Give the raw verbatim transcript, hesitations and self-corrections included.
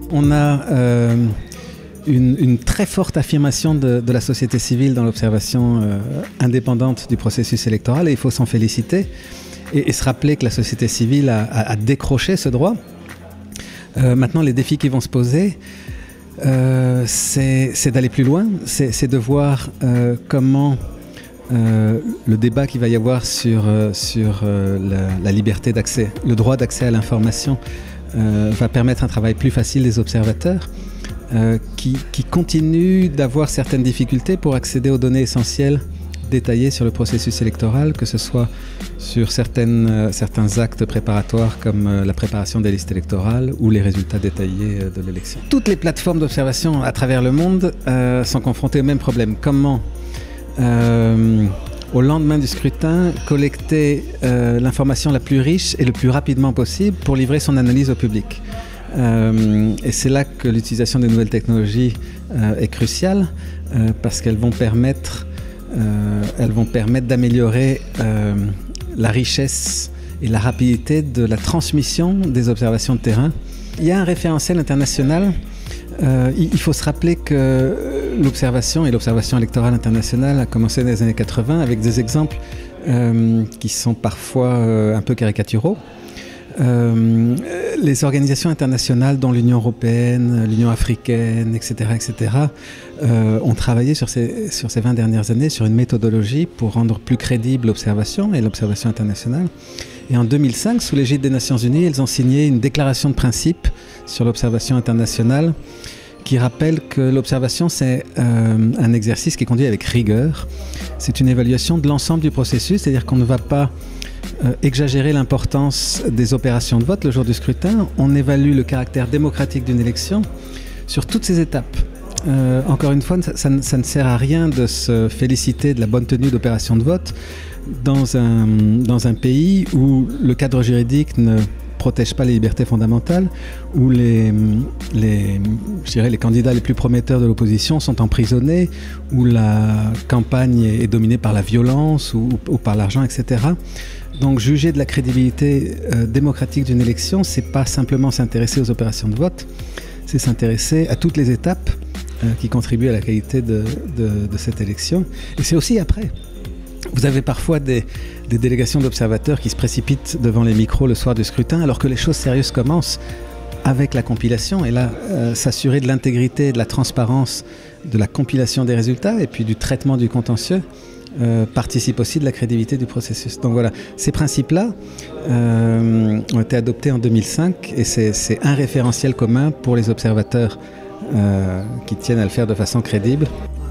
On a euh, une, une très forte affirmation de, de la société civile dans l'observation euh, indépendante du processus électoral et il faut s'en féliciter et, et se rappeler que la société civile a, a, a décroché ce droit. Euh, maintenant, les défis qui vont se poser, euh, c'est, c'est d'aller plus loin, c'est, c'est de voir euh, comment euh, le débat qu'il va y avoir sur, euh, sur euh, la, la liberté d'accès, le droit d'accès à l'information, euh, va permettre un travail plus facile des observateurs euh, qui, qui continuent d'avoir certaines difficultés pour accéder aux données essentielles détaillées sur le processus électoral, que ce soit sur certaines, euh, certains actes préparatoires comme euh, la préparation des listes électorales ou les résultats détaillés euh, de l'élection. Toutes les plateformes d'observation à travers le monde euh, sont confrontées au même problème. Comment, euh, au lendemain du scrutin, collecter euh, l'information la plus riche et le plus rapidement possible pour livrer son analyse au public. Euh, et c'est là que l'utilisation des nouvelles technologies euh, est cruciale euh, parce qu'elles vont permettre Euh, elles vont permettre d'améliorer euh, la richesse et la rapidité de la transmission des observations de terrain. Il y a un référentiel international. Euh, il faut se rappeler que l'observation et l'observation électorale internationale a commencé dans les années quatre-vingts avec des exemples euh, qui sont parfois euh, un peu caricaturaux. Euh, les organisations internationales dont l'Union européenne, l'Union africaine, et cetera, et cetera, euh, ont travaillé sur ces, sur ces vingt dernières années sur une méthodologie pour rendre plus crédible l'observation et l'observation internationale. Et en deux mille cinq, sous l'égide des Nations Unies, elles ont signé une déclaration de principe sur l'observation internationale qui rappelle que l'observation, c'est euh, un exercice qui est conduit avec rigueur. C'est une évaluation de l'ensemble du processus, c'est-à-dire qu'on ne va pas Euh, exagérer l'importance des opérations de vote le jour du scrutin. On évalue le caractère démocratique d'une élection sur toutes ses étapes. Euh, encore une fois, ça, ça, ça ne sert à rien de se féliciter de la bonne tenue d'opérations de vote dans un, dans un pays où le cadre juridique ne protège pas les libertés fondamentales, où les, les, je dirais, les candidats les plus prometteurs de l'opposition sont emprisonnés, où la campagne est dominée par la violence ou, ou par l'argent, et cetera. Donc juger de la crédibilité euh, démocratique d'une élection, c'est pas simplement s'intéresser aux opérations de vote, c'est s'intéresser à toutes les étapes euh, qui contribuent à la qualité de, de, de cette élection. Et c'est aussi après. Vous avez parfois des, des délégations d'observateurs qui se précipitent devant les micros le soir du scrutin alors que les choses sérieuses commencent avec la compilation. Et là, euh, s'assurer de l'intégrité, de la transparence de la compilation des résultats et puis du traitement du contentieux euh, participe aussi de la crédibilité du processus. Donc voilà, ces principes-là euh, ont été adoptés en deux mille cinq et c'est, c'est un référentiel commun pour les observateurs euh, qui tiennent à le faire de façon crédible.